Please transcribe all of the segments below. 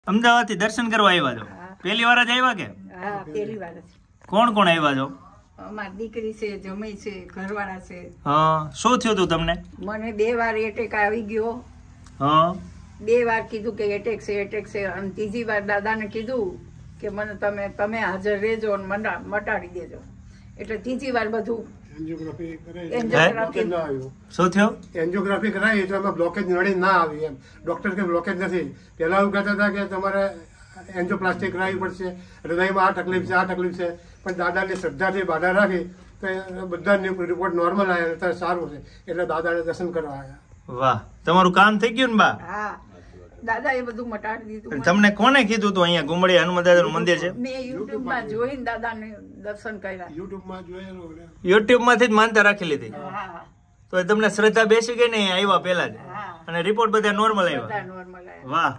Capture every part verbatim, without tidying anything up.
અમદાવાદ થી દર્શન કરવા આવ્યા છો? પહેલી વાર જ આવ્યા કે? હા, પહેલી વાર જ. કોણ કોણ આવ્યા છો? અમારી દીકરી છે, જમાઈ છે, ઘરવાળા છે. હા, શું થયું તું તમને? મને બે વાર એટેક આવી ગયો. હા, બે વાર કીધું કે એટેક છે એટેક છે અને ત્રીજી વાર દાદાને કીધું કે મને તમે તમે હાજર રહેજો અને મને મટાડી દેજો. એટલે ત્રીજી વાર બધું એન્જિયોગ્રાફી કરાવી. શું થયું? એન્જિયોગ્રાફી કરાવી તો એમાં બ્લોકેજ નડી ના આવી એમ. ડોક્ટર કે બ્લોકેજ નથી. પહેલા એવું કહેતા હતા કે તમારે એન્જિયોપ્લાસ્ટી કરાવવી પડશે, હૃદયમાં આ તકલીફ છે આ તકલીફ છે. પણ દાદાની શ્રદ્ધાથી બાધા રાખી તો બધા રિપોર્ટ નોર્મલ આવ્યા, અત્યારે સારું છે. એટલે દાદાને દર્શન કરવા આવ્યા. વાહ, તમારું કામ થઈ ગયું ને બા? હા, દાદા એ બધું મટાડી દીધું. તમને કોને કીધું તું અહીંયા ગુમડી હનુમાન દાદાનું મંદિર છે? મેં યુટ્યુબ માં જોઈને દાદાને દર્શન કર્યા. યુટ્યુબ માં જોયેલું. યુટ્યુબ માંથી જ માનતા રાખી લીધી? હા. તો તમને શ્રદ્ધા બેસી ગઈ ને આવ્યા પેલા જ? અને રિપોર્ટ બધા નોર્મલ આવ્યા? બધા નોર્મલ આવ્યા. વાહ.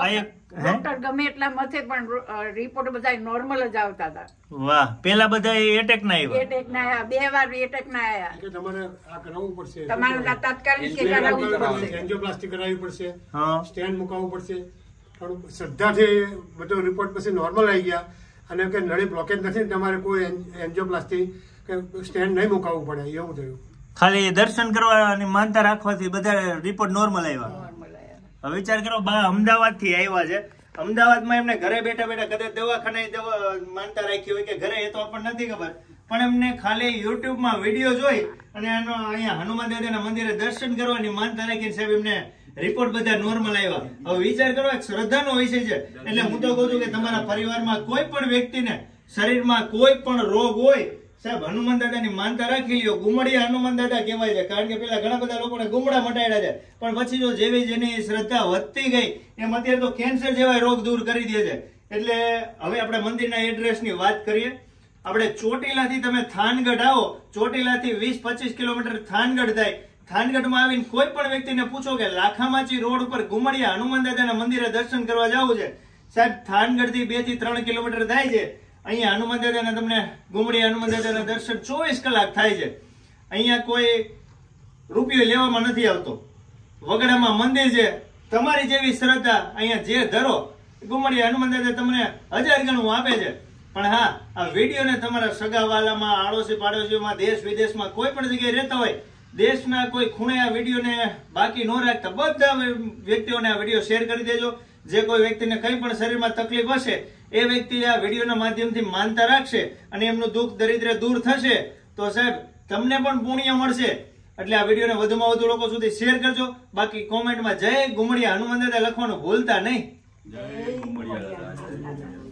ડોક્ટર ગમે એટલા મથે પણ રિપોર્ટ બધા નોર્મલ જ આવતા હતા. વાહ. પેલા બધા એટેક ના આવ્યા? એટેક ના આવ્યા, બે વાર એટેક ના આવ્યા. કે તમારે આ કરાવવું પડશે, તમારે તાત્કાલિક કે કરાવવું પડશે, એન્જિયોપ્લાસ્ટી કરાવવી પડશે, હા, સ્ટેન્ડ મુકાવવું પડશે. થોડું શ્રદ્ધાથી બધો રિપોર્ટ પછી નોર્મલ આવી ગયા. અને કે નળી બ્લોકેજ નથી, તમારે કોઈ એન્જિયોપ્લાસ્ટી કે સ્ટેન્ડ નહીં મુકાવવું પડે એવું થયું. ખાલી દર્શન કરવાની માનતા રાખવાથી બધા રિપોર્ટ નોર્મલ આવ્યા. હવે વિચાર કરો, બા અમદાવાદ થી આવ્યા છે. અમદાવાદમાં એમને ઘરે બેઠા બેઠા કદાચ દવાખાને દવા માનતા રાખી હોય કે ઘરે, એ તો આપણને નથી ખબર. પણ એમને ખાલી યુટ્યુબ માં વિડીયો જોઈ અને એનો અહીંયા હનુમાન દાદાના મંદિરે દર્શન કરવાની માનતા રાખીને સાહેબ એમને રિપોર્ટ બધા નોર્મલ આવ્યા. હવે વિચાર કરો, એક શ્રદ્ધાનો વિષય છે. એટલે હું તો કહું છું કે તમારા પરિવારમાં કોઈ પણ વ્યક્તિને શરીરમાં કોઈ પણ રોગ હોય, સાહેબ હનુમાન દાદાની માનતા રાખી લ્યો. ગુમડિયા હનુમાન દાદા કહેવાય છે, કારણ કે પેલા ઘણા બધા લોકોને ગુમડા મટાડ્યા છે. પણ પછી જો જેવી જેની શ્રદ્ધા વધતી ગઈ એમ અત્યારે તો કેન્સર જેવા રોગ દૂર કરી દે છે. એટલે હવે આપણે મંદિરના એડ્રેસની વાત કરીએ. આપણે ચોટીલાથી તમે થાનગઢ આવો, ચોટીલાથી વીસ પચીસ કિલોમીટર થાનગઢ થાય. થાનગઢમાં આવીને કોઈ પણ વ્યક્તિને પૂછો કે લાખામાચી રોડ ઉપર ગુમડિયા હનુમાન દાદાના મંદિરે દર્શન કરવા જવું છે, સાહેબ થાનગઢ થી બે થી ત્રણ કિલોમીટર થાય છે. અહીંયા હનુમાન દાદાના તમને ગુમડિયા હનુમાન દાદાના દર્શન ચોવીસ કલાક થાય છે. અહીંયા કોઈ રૂપિયો લેવામાં નથી આવતો. વગડામાં મંદિર છે. તમારી જેવી શ્રદ્ધા અહીંયા જે ધરો, ગુમડિયા હનુમાન દાદા તમને હજાર ગણું આપે છે. પણ હા, આ વિડીયોને તમારા સગાવાલામાં, આડોશી પાડોશીમાં, દેશ વિદેશમાં કોઈ પણ જગ્યાએ રહેતા હોય, દેશના કોઈ ખૂણે આ વિડીયોને બાકી ન રાખતા બધા વ્યક્તિઓને આ વિડીયો શેર કરી દેજો. જે કોઈ વ્યક્તિને કંઈ પણ શરીરમાં તકલીફ હશે એ વ્યક્તિ આ વિડીયોના માધ્યમથી માનતા રાખશે અને એમનું દુઃખ દરિદ્ર દૂર થશે તો સાહેબ તમને પણ પુણ્ય મળશે. એટલે આ વિડીયોને વધુમાં વધુ લોકો સુધી શેર કરજો. બાકી કોમેન્ટમાં જય ગુમડિયા હનુમાન દાદા લખવાનું ભૂલતા નહીં. જય ગુમડિયા.